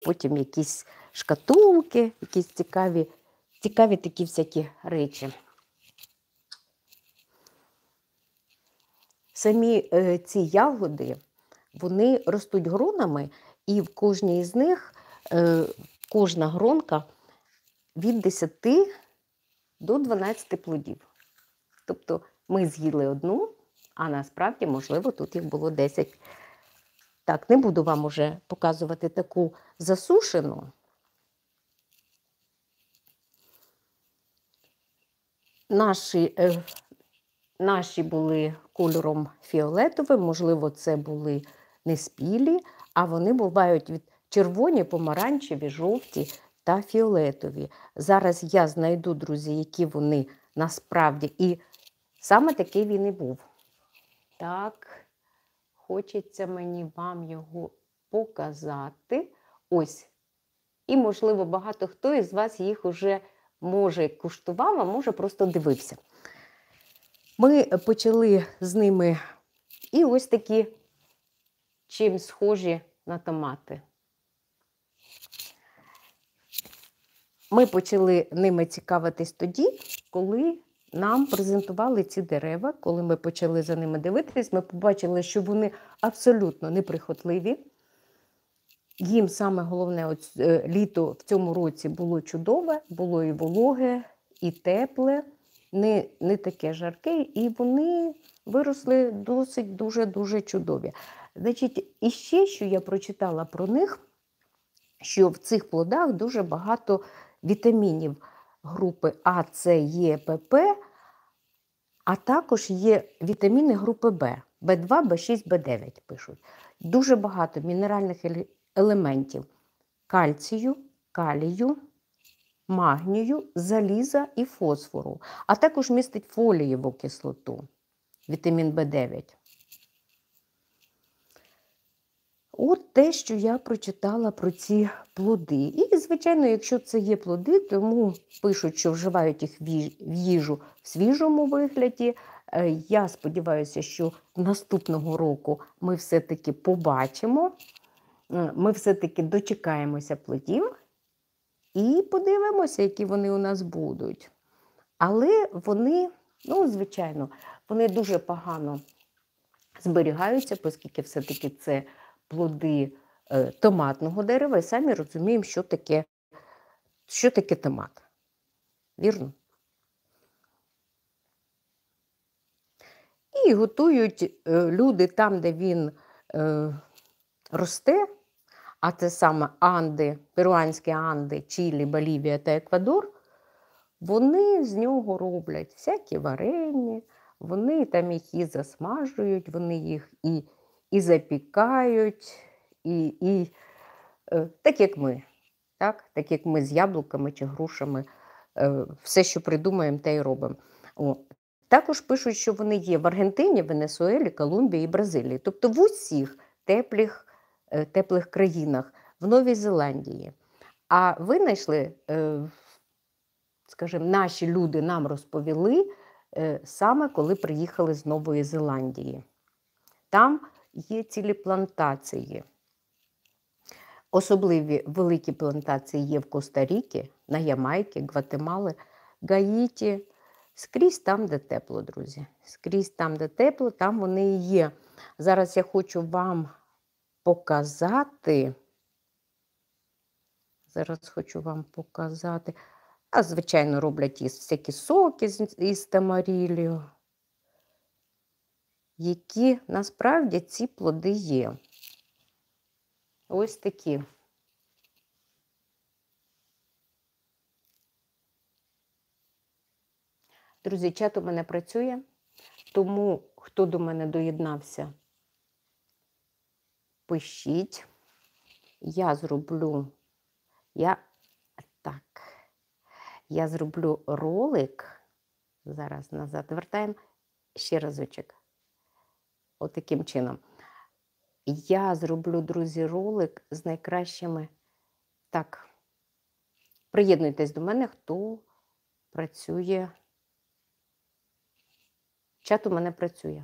потім якісь шкатулки, якісь цікаві такі всякі речі. Самі ці ягоди, вони ростуть гронами, і в кожній з них кожна гронка від 10 до 12 плодів. Тобто ми з'їли одну, а насправді, можливо, тут їх було 10. Так, не буду вам уже показувати таку засушену. Наші були кольором фіолетовим, можливо, це були не спілі, а вони бувають від червоні, помаранчеві, жовті та фіолетові. Зараз я знайду, друзі, які вони насправді. І саме такий він і був. Так, хочеться мені вам його показати. Ось. І, можливо, багато хто із вас їх уже може куштував, а може просто дивився. Ми почали з ними і ось такі чим схожі на томати. Ми почали ними цікавитись тоді, коли нам презентували ці дерева, коли ми почали за ними дивитись, ми побачили, що вони абсолютно неприхотливі. Їм саме головне, літо в цьому році було чудове, було і вологе, і тепле, не таке жарке, і вони виросли досить дуже чудові. Значить, і ще, що я прочитала про них, що в цих плодах дуже багато вітамінів групи А, С, Е, ПП, а також є вітаміни групи В, В2, В6, В9 пишуть. Дуже багато мінеральних елементів кальцію, калію, магнію, заліза і фосфору, а також містить фолієву кислоту, вітамін В9. От те, що я прочитала про ці плоди. І, звичайно, якщо це є плоди, тому пишуть, що вживають їх в їжу в свіжому вигляді. Я сподіваюся, що наступного року ми все-таки побачимо, ми все-таки дочекаємося плодів і подивимося, які вони у нас будуть. Але вони, звичайно, вони дуже погано зберігаються, оскільки все-таки це плоди томатного дерева, і самі розуміємо, що таке томат. Вірно? І готують люди там, де він росте, а це саме Анди, перуанські Анди, Чилі, Болівія та Еквадор, вони з нього роблять всякі варені, вони там їх і засмажують, вони їх і запікають, так як ми. Так як ми з яблуками чи грушами, все, що придумаємо, те й робимо. Також пишуть, що вони є в Аргентині, Венесуелі, Колумбії і Бразилії. Тобто в усіх теплих країнах, в Новій Зеландії. А винайшли, скажімо, наші люди нам розповіли, саме коли приїхали з Нової Зеландії. Там є цілі плантації. Особливі великі плантації є в Коста-Рікі, на Ямайці, Гватемалі, Гаїті. Скрізь там, де тепло, друзі. Скрізь там, де тепло, там вони і є. Зараз я хочу вам показати. Звичайно, роблять всякі соки із тамаріллю, які насправді ці плоди є. Ось такі. Друзі, чат у мене працює, тому хто до мене доєднався, пишіть. Я зроблю ролик. Зараз назад вертаємо. Ще разочок. Отаким чином. Я зроблю, друзі, ролик з найкращими. Так, приєднуйтесь до мене, хто працює. Чат у мене працює.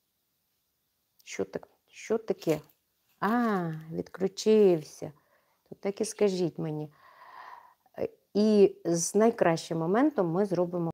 Що таке? Відключився. так і скажіть мені. І з найкращим моментом ми зробимо